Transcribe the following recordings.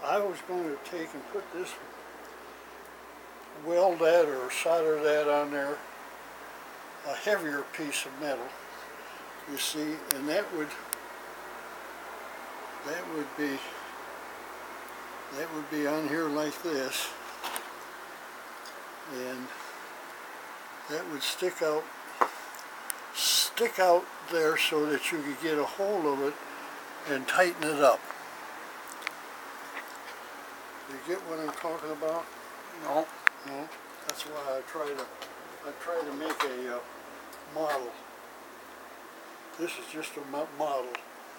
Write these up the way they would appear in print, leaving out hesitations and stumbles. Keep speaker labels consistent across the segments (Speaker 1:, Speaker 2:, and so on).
Speaker 1: I was going to take and put this, weld that or solder that on there, a heavier piece of metal, you see, and that would be on here like this, and that would stick out there so that you could get a hold of it and tighten it up. You get what I'm talking about?
Speaker 2: No.
Speaker 1: No? That's why I try to make a model. This is just a model.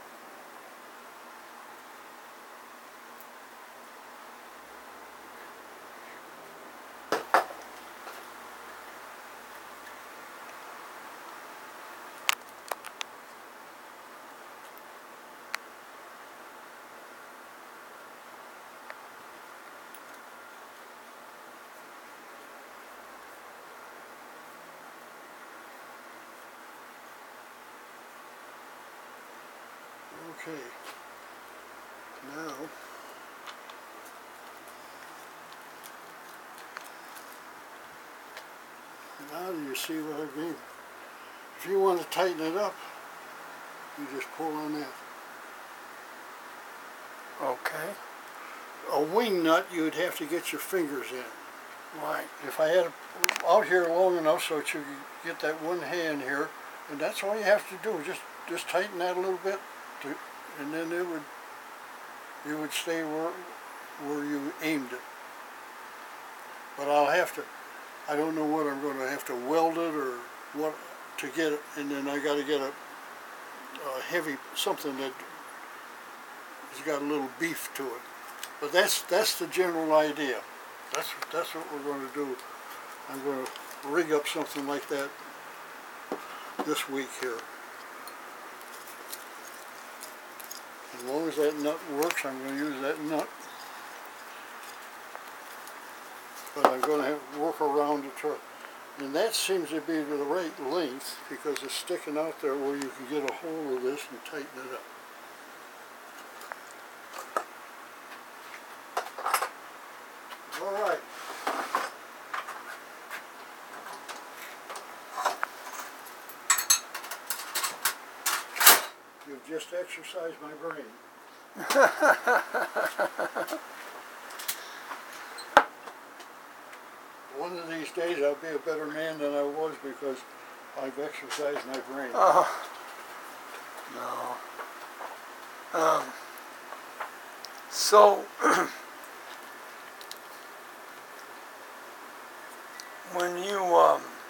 Speaker 1: Okay, now do you see what I mean? If you want to tighten it up, you just pull on that.
Speaker 2: Okay.
Speaker 1: A wing nut, you'd have to get your fingers in.
Speaker 2: Right.
Speaker 1: If I had it out here long enough so that you could get that one hand here, and that's all you have to do, just tighten that a little bit, and then it would stay where you aimed it. But I don't know what I'm going to have to weld it or what to get it, and then I got to get a heavy something that has got a little beef to it. But that's the general idea. That's what we're going to do. I'm going to rig up something like that this week here. As long as that nut works, I'm going to use that nut. But I'm going to have to work around it. And that seems to be the right length because it's sticking out there where you can get a hold of this and tighten it up. All right. You've just exercised my brain. One of these days I'll be a better man than I was because I've exercised my brain.
Speaker 2: No. So when you